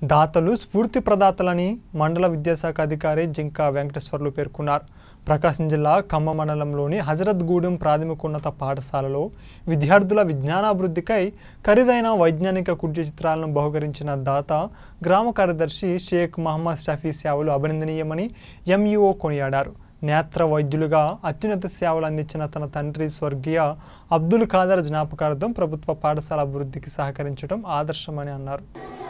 దాతలు స్ఫూర్తి ప్రదాతలని మండల విద్యాశాఖ అధికారి జింకా వెంకటేశ్వర్లు పేర్కొన్నారు. ప్రకాశం జిల్లా ఖమ్మం మండలంలోని హజరత్గూడెం ప్రాథమికోన్నత పాఠశాలలో విద్యార్థుల విజ్ఞానాభివృద్ధికై ఖరీదైన వైజ్ఞానిక కుడ్య చిత్రాలను బహుకరించిన దాత గ్రామ కార్యదర్శి షేక్ మహమ్మద్ షఫీ సేవలు అభినందనీయమని ఎంఈఓ కొనియాడారు. నేత్ర వైద్యులుగా అత్యున్నత సేవలు అందించిన తన తండ్రి స్వర్గీయ అబ్దుల్ ఖాదర్ జ్ఞాపకార్థం ప్రభుత్వ పాఠశాల అభివృద్ధికి సహకరించడం ఆదర్శమని అన్నారు.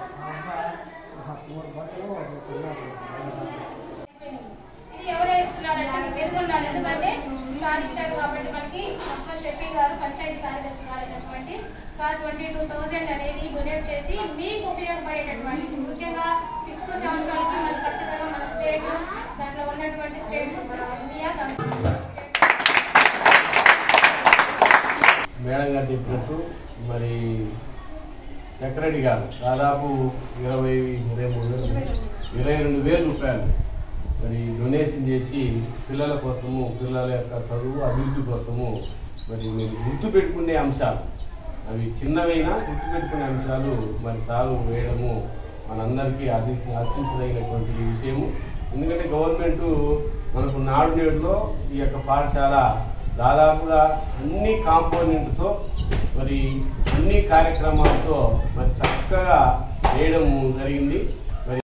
సార్ 22,000 అనేది డొనేట్ చేసి మీకు ఉపయోగపడేటటువంటి ముఖ్యంగా 6th to 7th వాళ్ళకి మరి ఖచ్చితంగా మన స్టేట్ దాంట్లో ఉన్నటువంటి స్టేట్స్ ఇండియా మేడం గారు చెప్పినట్టు మరి సెక్రటరీ గారు దాదాపు 22,000 రూపాయలు మరి డొనేషన్ చేసి పిల్లల కోసము పిల్లల యొక్క చదువు అభివృద్ధి కోసము మరి మీరు గుర్తుపెట్టుకునే అంశాలు అవి చిన్నవైనా గుర్తుపెట్టుకునే అంశాలు మరి సారు వేయడము మనందరికీ హర్షించదగినటువంటి విషయము. ఎందుకంటే గవర్నమెంట్ మనకు నాడు నేడులో ఈ యొక్క పాఠశాల దాదాపుగా అన్ని కాంపోనెంట్తో మరి అన్ని కార్యక్రమాలతో మరి చక్కగా వేయడం జరిగింది.